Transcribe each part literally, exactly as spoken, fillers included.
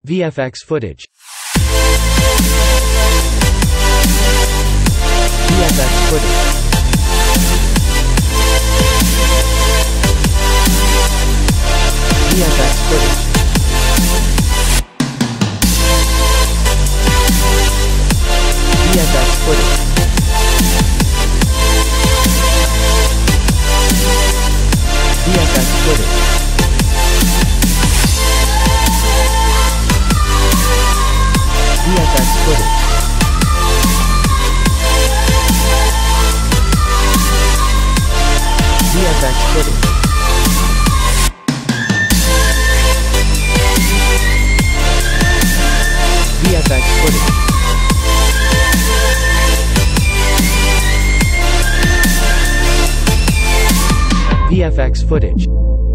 V F X footage. V F X footage. V F X footage. V F X footage. V F X footage. V F X footage. V F X footage. V F X footage. V F X footage.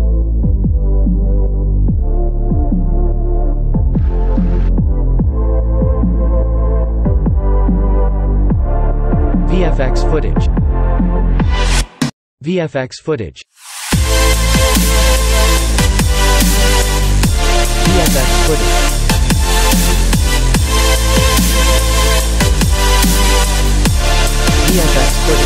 V F X footage. V F X footage. V F X footage. V F X footage.